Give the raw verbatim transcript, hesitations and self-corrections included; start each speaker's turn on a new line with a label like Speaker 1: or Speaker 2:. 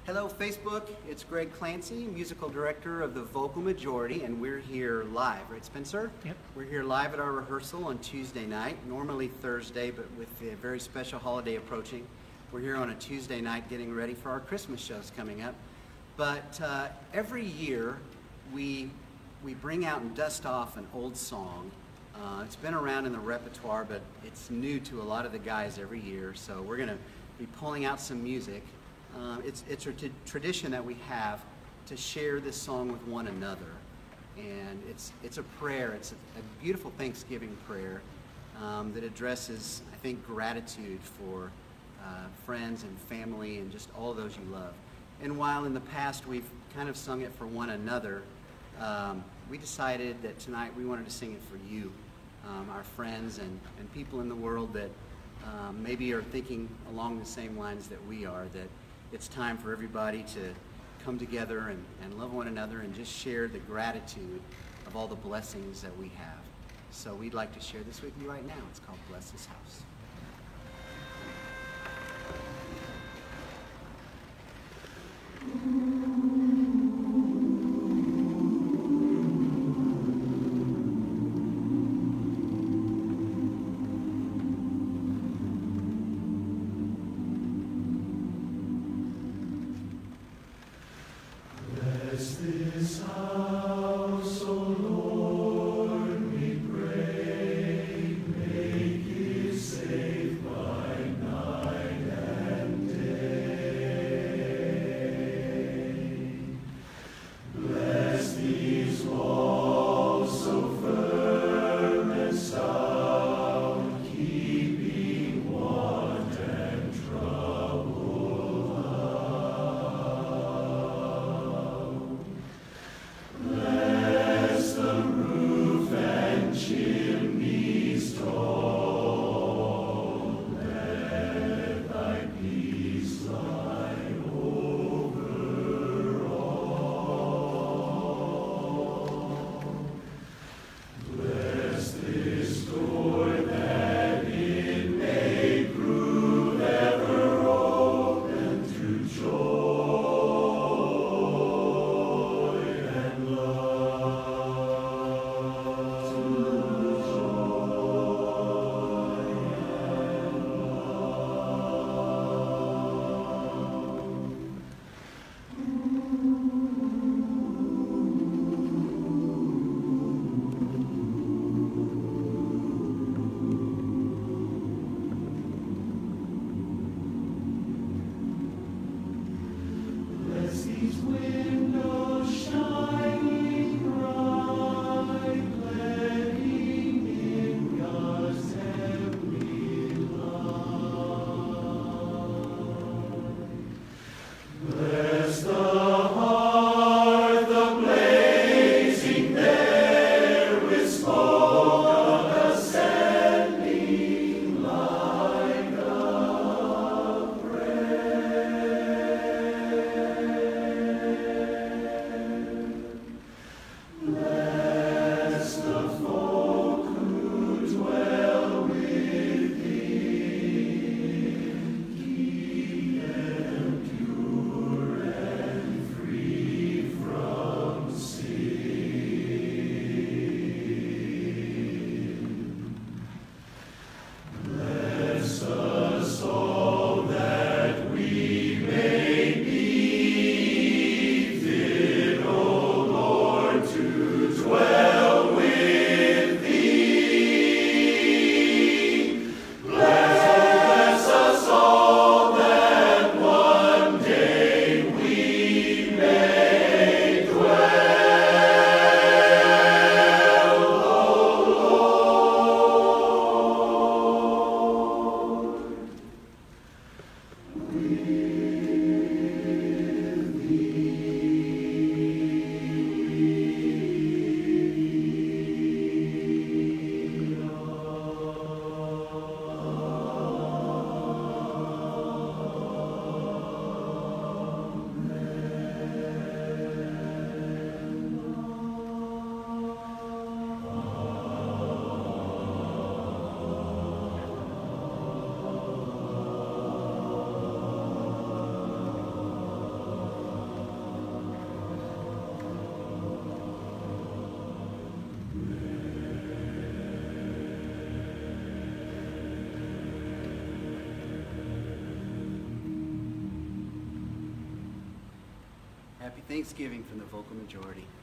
Speaker 1: Hello Facebook, it's Greg Clancy, musical director of the Vocal Majority, and we're here live, right Spencer?
Speaker 2: Yep.
Speaker 1: We're here live at our rehearsal on Tuesday night, normally Thursday, but with the very special holiday approaching, we're here on a Tuesday night getting ready for our Christmas shows coming up. But uh, every year we, we bring out and dust off an old song. Uh, it's been around in the repertoire, but it's new to a lot of the guys every year, so we're going to be pulling out some music. Uh, it's, it's a tradition that we have to share this song with one another, and it's, it's a prayer. It's a, a beautiful Thanksgiving prayer um, that addresses, I think, gratitude for uh, friends and family and just all those you love. And while in the past we've kind of sung it for one another, um, we decided that tonight we wanted to sing it for you, um, our friends and, and people in the world that um, maybe are thinking along the same lines that we are, that it's time for everybody to come together and, and love one another and just share the gratitude of all the blessings that we have. So we'd like to share this with you right now. It's called Bless This House.
Speaker 3: Bless this house, O Lord, we pray, make it safe.
Speaker 1: Happy Thanksgiving from the vocal majority.